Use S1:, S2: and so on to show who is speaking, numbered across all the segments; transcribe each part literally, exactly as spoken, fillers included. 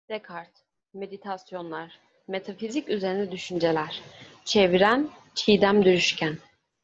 S1: Descartes, meditasyonlar, metafizik üzerine düşünceler, çeviren Çiğdem Dürüşken.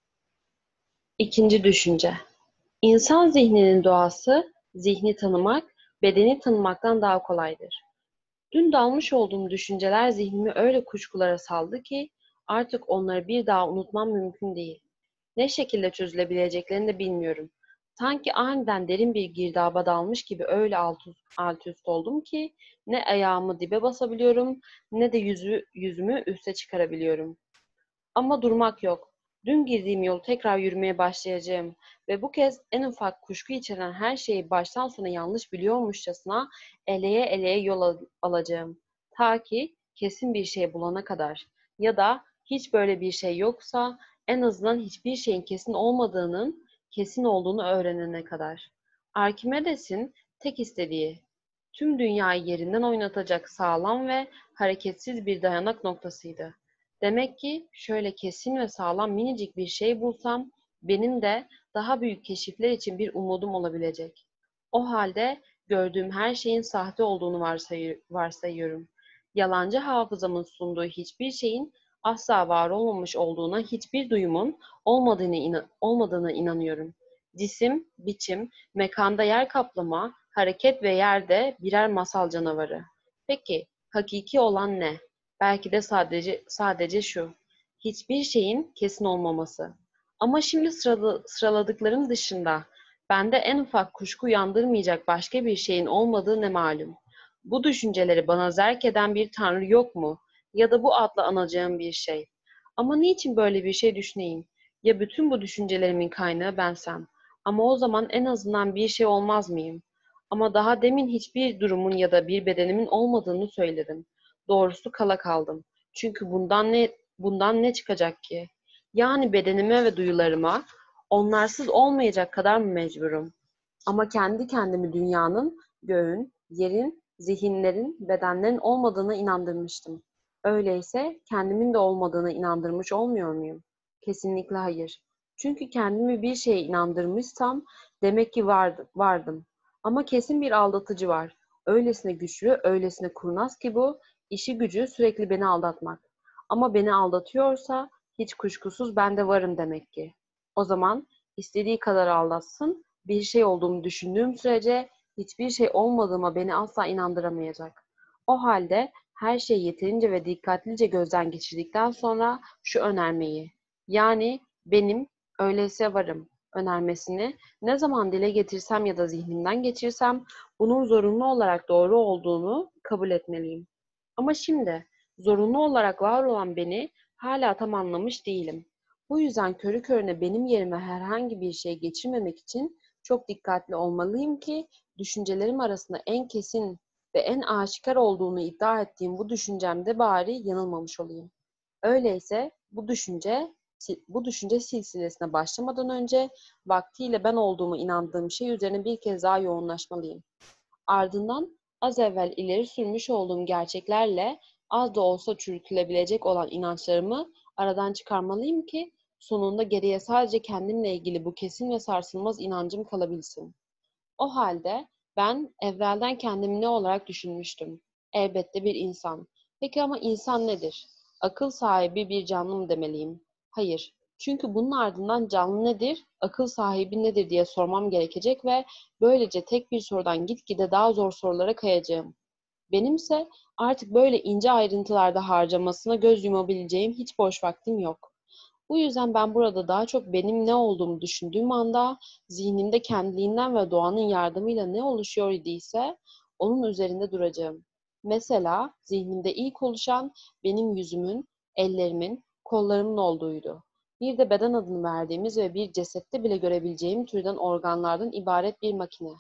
S1: İkinci düşünce. İnsan zihninin doğası, zihni tanımak, bedeni tanımaktan daha kolaydır. Dün dalmış olduğum düşünceler zihnimi öyle kuşkulara saldı ki artık onları bir daha unutmam mümkün değil. Ne şekilde çözülebileceklerini de bilmiyorum. Sanki aniden derin bir girdaba dalmış gibi öyle alt üst, alt üst oldum ki ne ayağımı dibe basabiliyorum ne de yüzü, yüzümü üste çıkarabiliyorum. Ama durmak yok. Dün girdiğim yolu tekrar yürümeye başlayacağım ve bu kez en ufak kuşku içeren her şeyi baştan sona yanlış biliyormuşçasına eleye eleye yol al- alacağım. Ta ki kesin bir şey bulana kadar. Ya da hiç böyle bir şey yoksa en azından hiçbir şeyin kesin olmadığının kesin olduğunu öğrenene kadar. Arkimedes'in tek istediği tüm dünyayı yerinden oynatacak sağlam ve hareketsiz bir dayanak noktasıydı. Demek ki şöyle kesin ve sağlam minicik bir şey bulsam benim de daha büyük keşifler için bir umudum olabilecek. O halde gördüğüm her şeyin sahte olduğunu varsayı- varsayıyorum. Yalancı hafızamın sunduğu hiçbir şeyin asla var olmamış olduğuna, hiçbir duyumun olmadığını, ina- olmadığına inanıyorum. Cisim, biçim, mekanda yer kaplama, hareket ve yerde birer masal canavarı. Peki, hakiki olan ne? Belki de sadece sadece şu. Hiçbir şeyin kesin olmaması. Ama şimdi sıralı, sıraladıklarım dışında bende en ufak kuşku uyandırmayacak başka bir şeyin olmadığı ne malum. Bu düşünceleri bana zerk eden bir tanrı yok mu? Ya da bu adla anacağım bir şey. Ama niçin böyle bir şey düşüneyim? Ya bütün bu düşüncelerimin kaynağı bensem? Ama o zaman en azından bir şey olmaz mıyım? Ama daha demin hiçbir durumun ya da bir bedenimin olmadığını söyledim. Doğrusu kala kaldım. Çünkü bundan ne bundan ne çıkacak ki? Yani bedenime ve duyularıma onlarsız olmayacak kadar mı mecburum? Ama kendi kendimi dünyanın, göğün, yerin, zihinlerin, bedenlerin olmadığına inandırmıştım. Öyleyse kendimin de olmadığına inandırmış olmuyor muyum? Kesinlikle hayır. Çünkü kendimi bir şeye inandırmışsam demek ki vardı, vardım. Ama kesin bir aldatıcı var. Öylesine güçlü, öylesine kurnaz ki bu, işi gücü sürekli beni aldatmak. Ama beni aldatıyorsa hiç kuşkusuz ben de varım demek ki. O zaman istediği kadar aldatsın, bir şey olduğumu düşündüğüm sürece hiçbir şey olmadığıma beni asla inandıramayacak. O halde her şeyi yeterince ve dikkatlice gözden geçirdikten sonra şu önermeyi, yani benim öyleyse varım önermesini ne zaman dile getirsem ya da zihnimden geçirsem bunun zorunlu olarak doğru olduğunu kabul etmeliyim. Ama şimdi zorunlu olarak var olan beni hala tam anlamış değilim. Bu yüzden körü körüne benim yerime herhangi bir şey geçirmemek için çok dikkatli olmalıyım ki düşüncelerim arasında en kesin ve en aşikar olduğunu iddia ettiğim bu düşüncemde bari yanılmamış olayım. Öyleyse bu düşünce bu düşünce silsilesine başlamadan önce vaktiyle ben olduğumu inandığım şey üzerine bir kez daha yoğunlaşmalıyım. Ardından az evvel ileri sürmüş olduğum gerçeklerle az da olsa çürütülebilecek olan inançlarımı aradan çıkarmalıyım ki sonunda geriye sadece kendimle ilgili bu kesin ve sarsılmaz inancım kalabilsin. O halde ben evvelden kendimi ne olarak düşünmüştüm? Elbette bir insan. Peki ama insan nedir? Akıl sahibi bir canlı mı demeliyim? Hayır. Çünkü bunun ardından canlı nedir, akıl sahibi nedir diye sormam gerekecek ve böylece tek bir sorudan gitgide daha zor sorulara kayacağım. Benimse artık böyle ince ayrıntılarda harcamasına göz yumabileceğim hiç boş vaktim yok. Bu yüzden ben burada daha çok benim ne olduğumu düşündüğüm anda zihnimde kendiliğinden ve doğanın yardımıyla ne oluşuyor idiyse onun üzerinde duracağım. Mesela zihnimde ilk oluşan benim yüzümün, ellerimin, kollarımın olduğuydu. Bir de beden adını verdiğimiz ve bir cesette bile görebileceğim türden organlardan ibaret bir makine.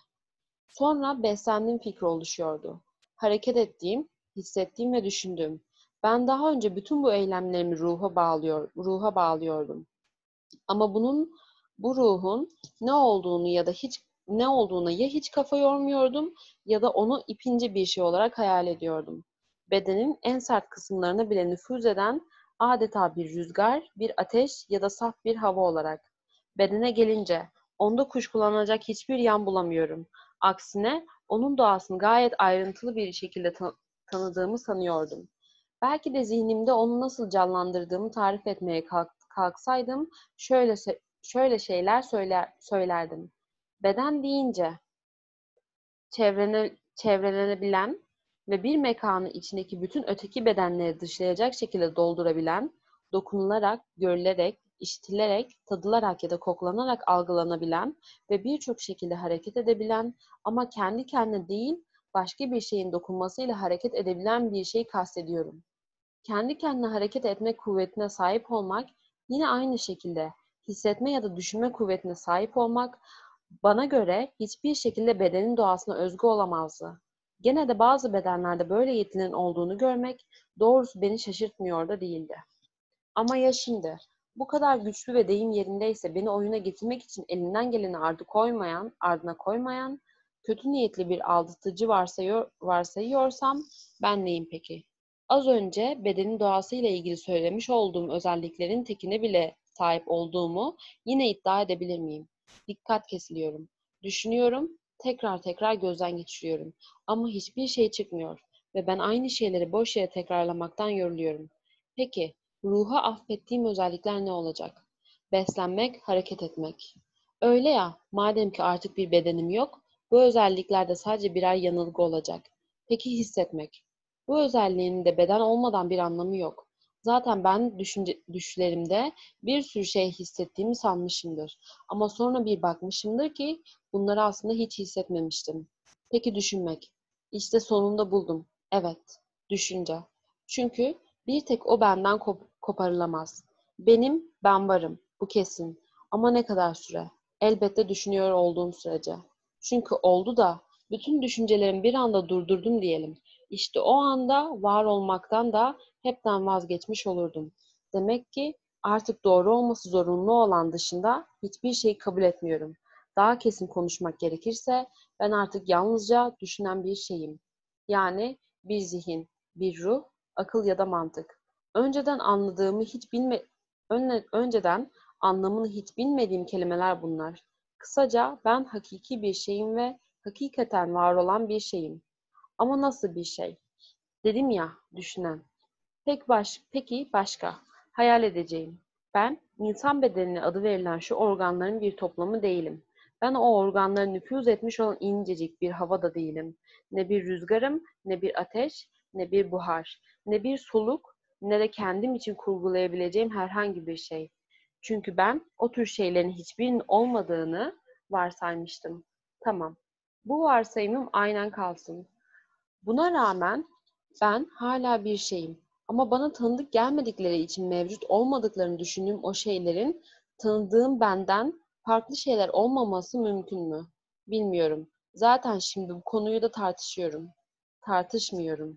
S1: Sonra beslendiğim fikri oluşuyordu. Hareket ettiğim, hissettiğim ve düşündüğüm. Ben daha önce bütün bu eylemlerimi ruha bağlıyor, ruha bağlıyordum. Ama bunun, bu ruhun ne olduğunu ya da hiç ne olduğuna ya hiç kafa yormuyordum ya da onu ipince bir şey olarak hayal ediyordum. Bedenin en sert kısımlarına bile nüfuz eden adeta bir rüzgar, bir ateş ya da saf bir hava olarak. Bedene gelince onda kuşkulanacak hiçbir yan bulamıyorum. Aksine onun doğasını gayet ayrıntılı bir şekilde tanıdığımı sanıyordum. Belki de zihnimde onu nasıl canlandırdığımı tarif etmeye kalk, kalksaydım şöyle şöyle şeyler söyler, söylerdim. Beden deyince çevrene, çevrelenebilen ve bir mekanı içindeki bütün öteki bedenleri dışlayacak şekilde doldurabilen, dokunularak, görülerek, işitilerek, tadılarak ya da koklanarak algılanabilen ve birçok şekilde hareket edebilen ama kendi kendine değil, başka bir şeyin dokunmasıyla hareket edebilen bir şeyi kastediyorum. Kendi kendine hareket etme kuvvetine sahip olmak, yine aynı şekilde hissetme ya da düşünme kuvvetine sahip olmak, bana göre hiçbir şekilde bedenin doğasına özgü olamazdı. Gene de bazı bedenlerde böyle yetinin olduğunu görmek doğrusu beni şaşırtmıyor da değildi. Ama ya şimdi? Bu kadar güçlü ve deyim yerindeyse beni oyuna getirmek için elinden geleni ardı koymayan, ardına koymayan, kötü niyetli bir aldatıcı varsayıyor, varsayıyorsam ben neyim peki? Az önce bedenin doğasıyla ilgili söylemiş olduğum özelliklerin tekine bile sahip olduğumu yine iddia edebilir miyim? Dikkat kesiliyorum. Düşünüyorum, tekrar tekrar gözden geçiriyorum. Ama hiçbir şey çıkmıyor ve ben aynı şeyleri boş yere tekrarlamaktan yoruluyorum. Peki, ruha affettiğim özellikler ne olacak? Beslenmek, hareket etmek. Öyle ya, madem ki artık bir bedenim yok, bu özellikler de sadece birer yanılgı olacak. Peki hissetmek? Bu özelliğinin de beden olmadan bir anlamı yok. Zaten ben düşünce, düşlerimde bir sürü şey hissettiğimi sanmışımdır. Ama sonra bir bakmışımdır ki bunları aslında hiç hissetmemiştim. Peki düşünmek? İşte sonunda buldum. Evet, düşünce. Çünkü bir tek o benden kop- koparılamaz. Benim, ben varım. Bu kesin. Ama ne kadar süre? Elbette düşünüyor olduğum sürece. Çünkü oldu da bütün düşüncelerimi bir anda durdurdum diyelim. İşte o anda var olmaktan da hepten vazgeçmiş olurdum. Demek ki artık doğru olması zorunlu olan dışında hiçbir şeyi kabul etmiyorum. Daha kesin konuşmak gerekirse ben artık yalnızca düşünen bir şeyim. Yani bir zihin, bir ruh, akıl ya da mantık. Önceden anladığımı hiç bilme Önle- önceden anlamını hiç bilmediğim kelimeler bunlar. Kısaca ben hakiki bir şeyim ve hakikaten var olan bir şeyim. Ama nasıl bir şey? Dedim ya, düşünen. Pek baş, peki başka. Hayal edeceğim. Ben, insan bedenine adı verilen şu organların bir toplamı değilim. Ben o organlara nüfuz etmiş olan incecik bir hava da değilim. Ne bir rüzgarım, ne bir ateş, ne bir buhar, ne bir soluk, ne de kendim için kurgulayabileceğim herhangi bir şey. Çünkü ben o tür şeylerin hiçbirinin olmadığını varsaymıştım. Tamam. Bu varsayımım aynen kalsın. Buna rağmen ben hala bir şeyim. Ama bana tanıdık gelmedikleri için mevcut olmadıklarını düşündüğüm o şeylerin tanıdığım benden farklı şeyler olmaması mümkün mü? Bilmiyorum. Zaten şimdi bu konuyu da tartışıyorum. Tartışmıyorum.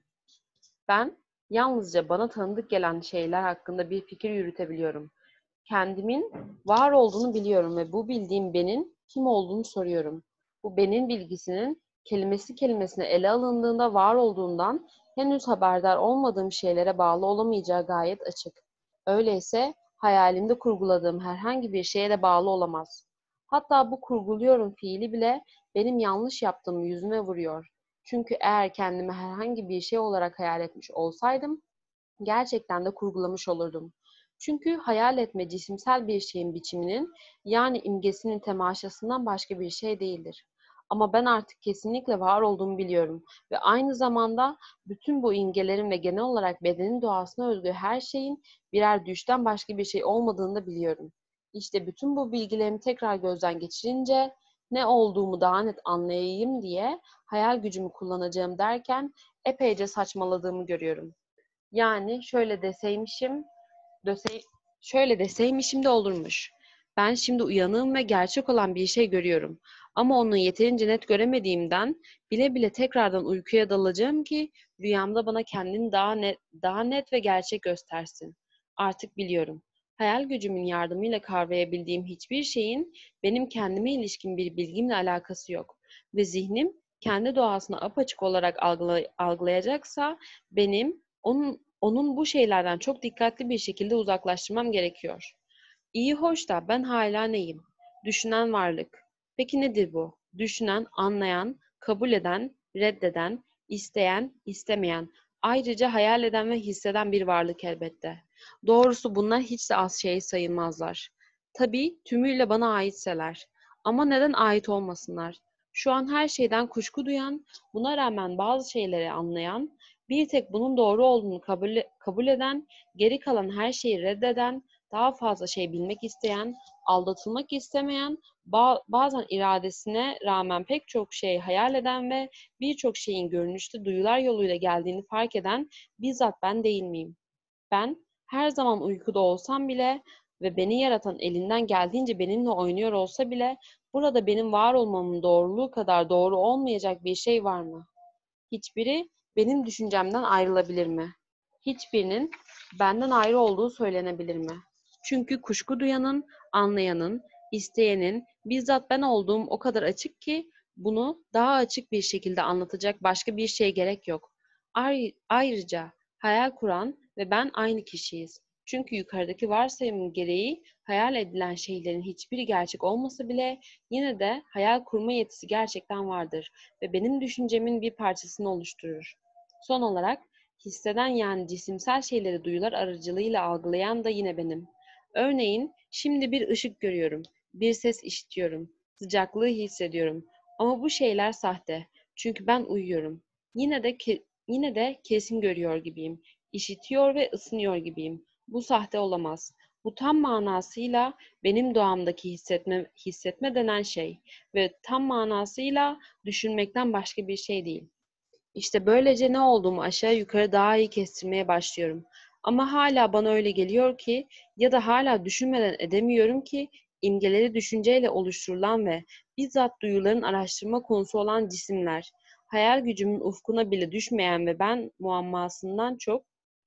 S1: Ben yalnızca bana tanıdık gelen şeyler hakkında bir fikir yürütebiliyorum. Kendimin var olduğunu biliyorum ve bu bildiğim benin kim olduğunu soruyorum. Bu benin bilgisinin kelimesi kelimesine ele alındığında var olduğundan henüz haberdar olmadığım şeylere bağlı olamayacağı gayet açık. Öyleyse hayalimde kurguladığım herhangi bir şeye de bağlı olamaz. Hatta bu kurguluyorum fiili bile benim yanlış yaptığımı yüzüme vuruyor. Çünkü eğer kendimi herhangi bir şey olarak hayal etmiş olsaydım, gerçekten de kurgulamış olurdum. Çünkü hayal etme cisimsel bir şeyin biçiminin yani imgesinin temaşasından başka bir şey değildir. Ama ben artık kesinlikle var olduğumu biliyorum ve aynı zamanda bütün bu imgelerin ve genel olarak bedenin doğasına özgü her şeyin birer düşten başka bir şey olmadığını da biliyorum. İşte bütün bu bilgilerimi tekrar gözden geçirince ne olduğumu daha net anlayayım diye hayal gücümü kullanacağım derken epeyce saçmaladığımı görüyorum. Yani şöyle deseymişim, döse, şöyle deseymişim de olurmuş. Ben şimdi uyanığım ve gerçek olan bir şey görüyorum. Ama onu yeterince net göremediğimden bile bile tekrardan uykuya dalacağım ki rüyamda bana kendini daha net, daha net ve gerçek göstersin. Artık biliyorum. Hayal gücümün yardımıyla kavrayabildiğim hiçbir şeyin benim kendime ilişkin bir bilgimle alakası yok. Ve zihnim kendi doğasını apaçık olarak algılay algılayacaksa benim onun, onun bu şeylerden çok dikkatli bir şekilde uzaklaştırmam gerekiyor. İyi hoş da ben hala neyim? Düşünen varlık. Peki nedir bu? Düşünen, anlayan, kabul eden, reddeden, isteyen, istemeyen. Ayrıca hayal eden ve hisseden bir varlık elbette. Doğrusu bunlar hiç de az şey sayılmazlar. Tabii tümüyle bana aitseler. Ama neden ait olmasınlar? Şu an her şeyden kuşku duyan, buna rağmen bazı şeyleri anlayan, bir tek bunun doğru olduğunu kabul, kabul eden, geri kalan her şeyi reddeden, daha fazla şey bilmek isteyen, aldatılmak istemeyen, ba- bazen iradesine rağmen pek çok şey hayal eden ve birçok şeyin görünüşte duyular yoluyla geldiğini fark eden bizzat ben değil miyim? Ben her zaman uykuda olsam bile ve beni yaratan elinden geldiğince benimle oynuyor olsa bile burada benim var olmamın doğruluğu kadar doğru olmayacak bir şey var mı? Hiçbiri benim düşüncemden ayrılabilir mi? Hiçbirinin benden ayrı olduğu söylenebilir mi? Çünkü kuşku duyanın, anlayanın, isteyenin bizzat ben olduğum o kadar açık ki bunu daha açık bir şekilde anlatacak başka bir şeye gerek yok. Ay- ayrıca hayal kuran ve ben aynı kişiyiz. Çünkü yukarıdaki varsayımın gereği hayal edilen şeylerin hiçbiri gerçek olmasa bile yine de hayal kurma yetisi gerçekten vardır ve benim düşüncemin bir parçasını oluşturur. Son olarak hisseden yani cisimsel şeyleri duyular aracılığıyla algılayan da yine benim. Örneğin şimdi bir ışık görüyorum, bir ses işitiyorum, sıcaklığı hissediyorum. Ama bu şeyler sahte. Çünkü ben uyuyorum. Yine de ke- yine de kesin görüyor gibiyim. İşitiyor ve ısınıyor gibiyim. Bu sahte olamaz. Bu tam manasıyla benim doğamdaki hissetme, hissetme denen şey ve tam manasıyla düşünmekten başka bir şey değil. İşte böylece ne olduğumu aşağı yukarı daha iyi kestirmeye başlıyorum. Ama hala bana öyle geliyor ki ya da hala düşünmeden edemiyorum ki imgeleri düşünceyle oluşturulan ve bizzat duyuların araştırma konusu olan cisimler, hayal gücümün ufkuna bile düşmeyen ve ben muammasından çok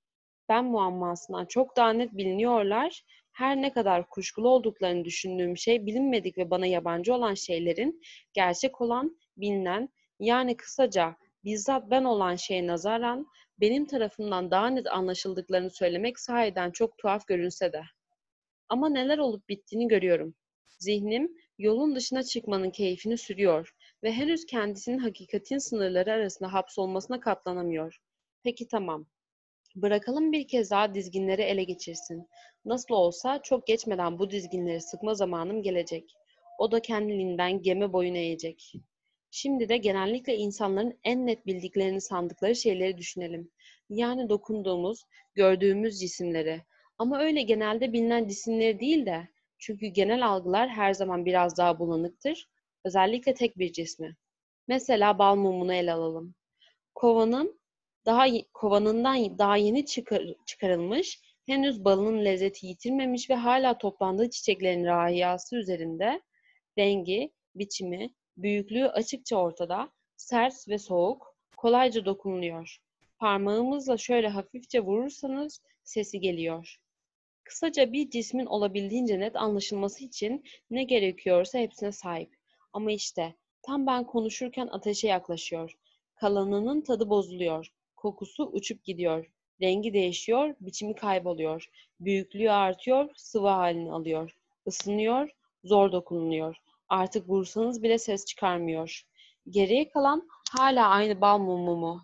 S1: ben muammasından çok daha net biliniyorlar. Her ne kadar kuşkulu olduklarını düşündüğüm şey bilinmedik ve bana yabancı olan şeylerin gerçek olan, bilinen, yani kısaca bizzat ben olan şeye nazaran benim tarafımdan daha net anlaşıldıklarını söylemek sahiden çok tuhaf görünse de. Ama neler olup bittiğini görüyorum. Zihnim yolun dışına çıkmanın keyfini sürüyor ve henüz kendisinin hakikatin sınırları arasında hapsolmasına katlanamıyor. Peki tamam. Bırakalım bir kez daha dizginleri ele geçirsin. Nasıl olsa çok geçmeden bu dizginleri sıkma zamanım gelecek. O da kendiliğinden gemi boyun eğecek. Şimdi de genellikle insanların en net bildiklerini sandıkları şeyleri düşünelim. Yani dokunduğumuz, gördüğümüz cisimleri. Ama öyle genelde bilinen cisimleri değil de, çünkü genel algılar her zaman biraz daha bulanıktır. Özellikle tek bir cismi. Mesela bal mumunu ele alalım. Kovanın daha kovanından daha yeni çıkar, çıkarılmış, henüz balının lezzeti yitirmemiş ve hala toplandığı çiçeklerin rahiyası üzerinde rengi, biçimi, büyüklüğü açıkça ortada, sert ve soğuk, kolayca dokunuluyor. Parmağımızla şöyle hafifçe vurursanız sesi geliyor. Kısaca bir cismin olabildiğince net anlaşılması için ne gerekiyorsa hepsine sahip. Ama işte tam ben konuşurken ateşe yaklaşıyor. Kalanının tadı bozuluyor. Kokusu uçup gidiyor. Rengi değişiyor, biçimi kayboluyor. Büyüklüğü artıyor, sıvı halini alıyor. Isınıyor, zor dokunuluyor. Artık vursanız bile ses çıkarmıyor. Geriye kalan hala aynı bal mumu mu?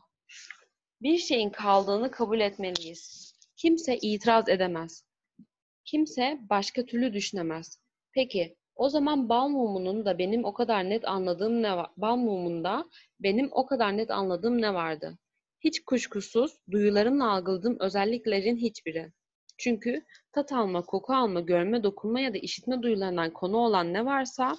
S1: Bir şeyin kaldığını kabul etmeliyiz. Kimse itiraz edemez. Kimse başka türlü düşünemez. Peki, o zaman bal mumunun da benim o kadar net anladığım ne var? Bal mumunda benim o kadar net anladığım ne vardı? Hiç kuşkusuz duyularımla algıladığım özelliklerin hiçbiri. Çünkü tat alma, koku alma, görme, dokunma ya da işitme duyularından konu olan ne varsa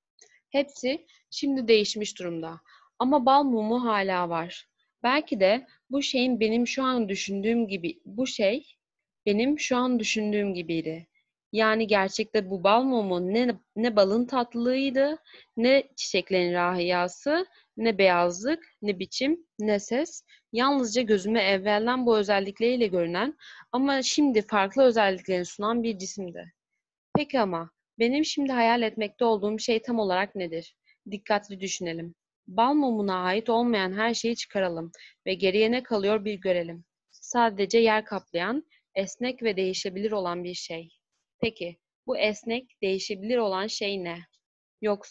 S1: hepsi şimdi değişmiş durumda. Ama bal mumu hala var. Belki de bu şeyin benim şu an düşündüğüm gibi, bu şey benim şu an düşündüğüm gibiydi. Yani gerçekte bu bal mumu ne, ne balın tatlılığıydı, ne çiçeklerin rahiyası, ne beyazlık, ne biçim, ne ses. Yalnızca gözüme evvelden bu özellikleriyle görünen ama şimdi farklı özelliklerini sunan bir cisimdi. Peki ama benim şimdi hayal etmekte olduğum şey tam olarak nedir? Dikkatli düşünelim. Bal mumuna ait olmayan her şeyi çıkaralım ve geriye ne kalıyor bir görelim. Sadece yer kaplayan, esnek ve değişebilir olan bir şey. Peki, bu esnek, değişebilir olan şey ne? Yoksa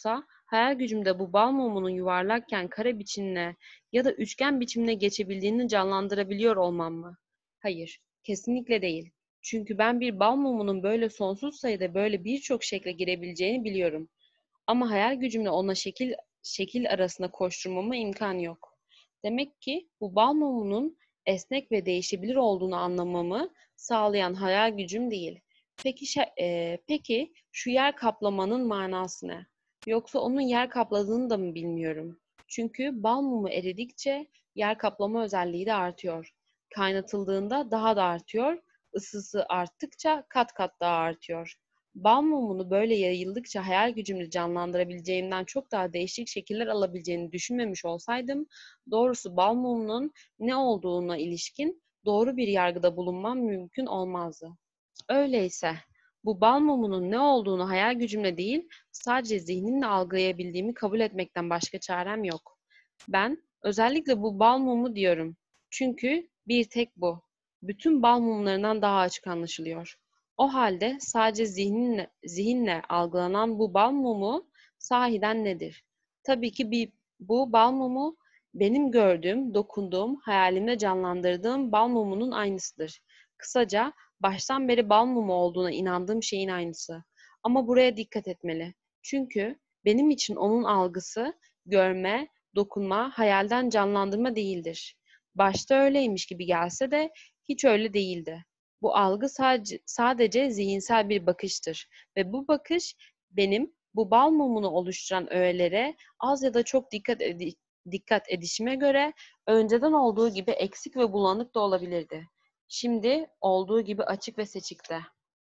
S1: Hayal gücümde bu bal mumunun yuvarlakken kare biçimine ya da üçgen biçimine geçebildiğini canlandırabiliyor olmam mı? Hayır, kesinlikle değil. Çünkü ben bir bal mumunun böyle sonsuz sayıda böyle birçok şekle girebileceğini biliyorum. Ama hayal gücümle ona şekil şekil arasında koşturmama imkan yok. Demek ki bu bal mumunun esnek ve değişebilir olduğunu anlamamı sağlayan hayal gücüm değil. Peki, şa- e, peki şu yer kaplamanın manası ne? Yoksa onun yer kapladığını da mı bilmiyorum? Çünkü bal mumu eridikçe yer kaplama özelliği de artıyor. Kaynatıldığında daha da artıyor, ısısı arttıkça kat kat daha artıyor. Bal mumunu böyle yayıldıkça hayal gücümle canlandırabileceğimden çok daha değişik şekiller alabileceğini düşünmemiş olsaydım, doğrusu bal mumunun ne olduğuna ilişkin doğru bir yargıda bulunmam mümkün olmazdı. Öyleyse bu bal mumunun ne olduğunu hayal gücümle değil, sadece zihnimle algılayabildiğimi kabul etmekten başka çarem yok. Ben özellikle bu bal mumu diyorum. Çünkü bir tek bu. Bütün bal mumlarından daha açık anlaşılıyor. O halde sadece zihninle, zihinle algılanan bu bal mumu sahiden nedir? Tabii ki bir, bu bal mumu benim gördüğüm, dokunduğum, hayalimde canlandırdığım bal mumunun aynısıdır. Kısaca baştan beri bal mumu olduğuna inandığım şeyin aynısı. Ama buraya dikkat etmeli. Çünkü benim için onun algısı, görme, dokunma, hayalden canlandırma değildir. Başta öyleymiş gibi gelse de hiç öyle değildi. Bu algı sadece, sadece zihinsel bir bakıştır ve bu bakış benim bu bal mumunu oluşturan öğelere az ya da çok dikkat edi- dikkat edişime göre önceden olduğu gibi eksik ve bulanık da olabilirdi. Şimdi olduğu gibi açık ve seçikte.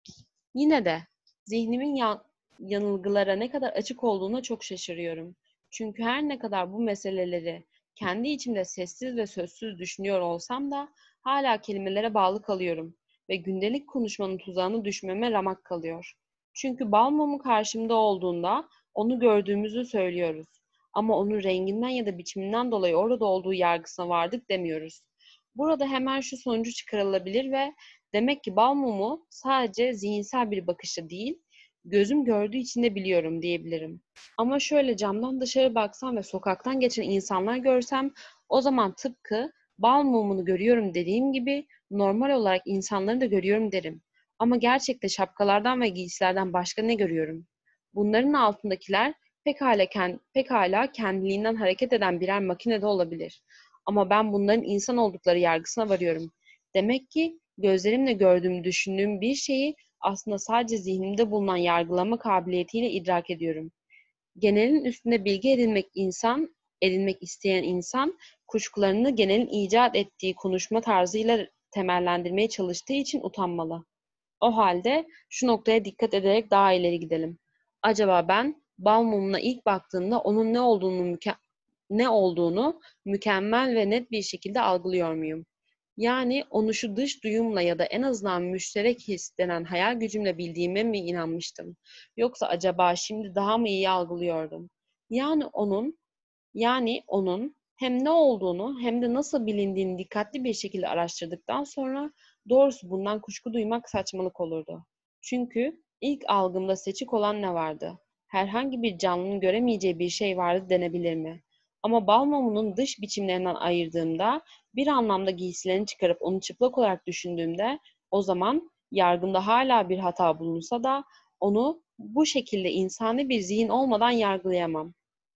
S1: Yine de zihnimin yan- yanılgılara ne kadar açık olduğuna çok şaşırıyorum. Çünkü her ne kadar bu meseleleri kendi içimde sessiz ve sözsüz düşünüyor olsam da hala kelimelere bağlı kalıyorum ve gündelik konuşmanın tuzağına düşmeme ramak kalıyor. Çünkü bal mumu karşımda olduğunda onu gördüğümüzü söylüyoruz. Ama onun renginden ya da biçiminden dolayı orada olduğu yargısına vardık demiyoruz. Burada hemen şu sonucu çıkarılabilir ve demek ki bal mumu sadece zihinsel bir bakışta değil, gözüm gördüğü için de biliyorum diyebilirim. Ama şöyle camdan dışarı baksam ve sokaktan geçen insanlar görsem, o zaman tıpkı bal mumunu görüyorum dediğim gibi normal olarak insanları da görüyorum derim. Ama gerçekte şapkalardan ve giysilerden başka ne görüyorum? Bunların altındakiler pekala, pekala kendiliğinden hareket eden birer makine de olabilir. Ama ben bunların insan oldukları yargısına varıyorum. Demek ki gözlerimle gördüğüm, düşündüğüm bir şeyi aslında sadece zihnimde bulunan yargılama kabiliyetiyle idrak ediyorum. Genelin üstünde bilgi edinmek insan, edinmek isteyen insan, kuşkularını genelin icat ettiği konuşma tarzıyla temellendirmeye çalıştığı için utanmalı. O halde şu noktaya dikkat ederek daha ileri gidelim. Acaba ben bal mumuna ilk baktığımda onun ne olduğunu müke- ne olduğunu mükemmel ve net bir şekilde algılıyor muyum? Yani onu şu dış duyumla ya da en azından müşterek his denen hayal gücümle bildiğime mi inanmıştım? Yoksa acaba şimdi daha mı iyi algılıyordum? Yani onun yani onun hem ne olduğunu hem de nasıl bilindiğini dikkatli bir şekilde araştırdıktan sonra doğrusu bundan kuşku duymak saçmalık olurdu. Çünkü ilk algımda seçik olan ne vardı? Herhangi bir canlının göremeyeceği bir şey vardı denebilir mi? Ama bal mumunun dış biçimlerinden ayırdığımda, bir anlamda giysilerini çıkarıp onu çıplak olarak düşündüğümde, o zaman yargımda hala bir hata bulunsa da onu bu şekilde insani bir zihin olmadan yargılayamam.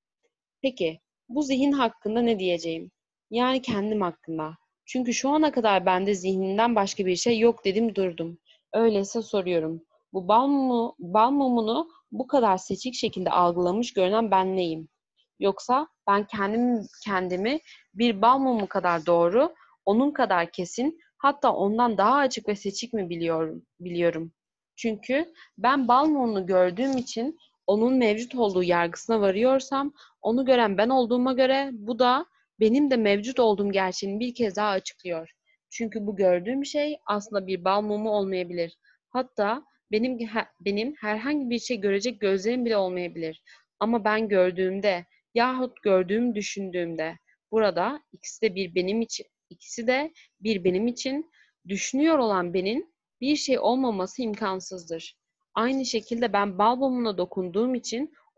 S1: Peki, bu zihin hakkında ne diyeceğim? Yani kendim hakkında. Çünkü şu ana kadar bende zihninden başka bir şey yok dedim durdum. Öyleyse soruyorum. Bu bal mumu, bal mumunu bu kadar seçik şekilde algılamış görünen ben neyim? Yoksa ben kendim kendimi bir bal mumu kadar doğru, onun kadar kesin, hatta ondan daha açık ve seçik mi biliyorum, biliyorum. Çünkü ben bal mumunu gördüğüm için onun mevcut olduğu yargısına varıyorsam, onu gören ben olduğuma göre bu da benim de mevcut olduğum gerçeğini bir kez daha açıklıyor. Çünkü bu gördüğüm şey aslında bir bal mumu olmayabilir. Hatta benim benim herhangi bir şey görecek gözlerim bile olmayabilir. Ama ben gördüğümde yahut gördüğümü düşündüğümde burada ikisi de bir benim için ikisi de bir benim için düşünüyor olan benim bir şey olmaması imkansızdır. Aynı şekilde ben bal mumuna dokunduğum için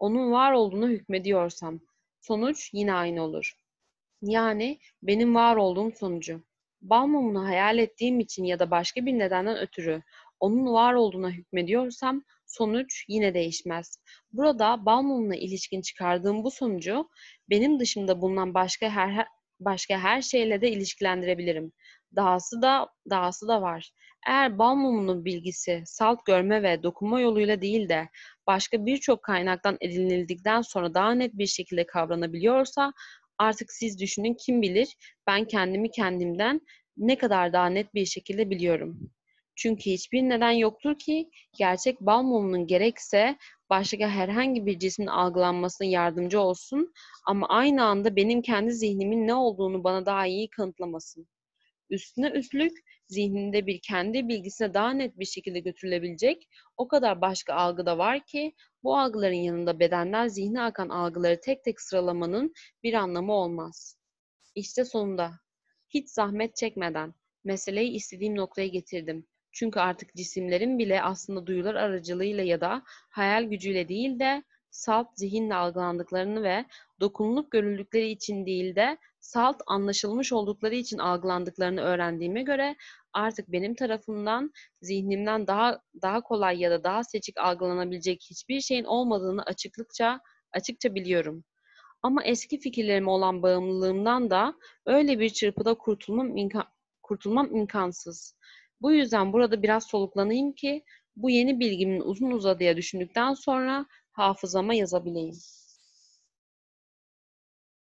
S1: onun var olduğuna hükmediyorsam, sonuç yine aynı olur. Yani benim var olduğum sonucu. Bal mumunu hayal ettiğim için ya da başka bir nedenden ötürü onun var olduğuna hükmediyorsam sonuç yine değişmez. Burada bal mumuna ilişkin çıkardığım bu sonucu benim dışımda bulunan başka her başka her şeyle de ilişkilendirebilirim. Dahası da dahası da var. Eğer bal mumunun bilgisi salt görme ve dokunma yoluyla değil de başka birçok kaynaktan edinildikten sonra daha net bir şekilde kavranabiliyorsa, artık siz düşünün, kim bilir ben kendimi kendimden ne kadar daha net bir şekilde biliyorum. Çünkü hiçbir neden yoktur ki gerçek bal mumunun gerekse başka herhangi bir cismin algılanmasına yardımcı olsun ama aynı anda benim kendi zihnimin ne olduğunu bana daha iyi kanıtlamasın. Üstüne üstlük zihninde bir kendi bilgisine daha net bir şekilde götürülebilecek o kadar başka algı da var ki bu algıların yanında bedenden zihne akan algıları tek tek sıralamanın bir anlamı olmaz. İşte sonunda, hiç zahmet çekmeden meseleyi istediğim noktaya getirdim. Çünkü artık cisimlerin bile aslında duyular aracılığıyla ya da hayal gücüyle değil de salt zihinle algılandıklarını ve dokunulup görüldükleri için değil de salt anlaşılmış oldukları için algılandıklarını öğrendiğime göre artık benim tarafımdan zihnimden daha daha kolay ya da daha seçik algılanabilecek hiçbir şeyin olmadığını açıklıkça açıkça biliyorum. Ama eski fikirlerime olan bağımlılığımdan da öyle bir çırpıda kurtulmam, imka- kurtulmam imkansız. Bu yüzden burada biraz soluklanayım ki bu yeni bilgimin uzun uzadıya düşündükten sonra hafızama yazabileyim.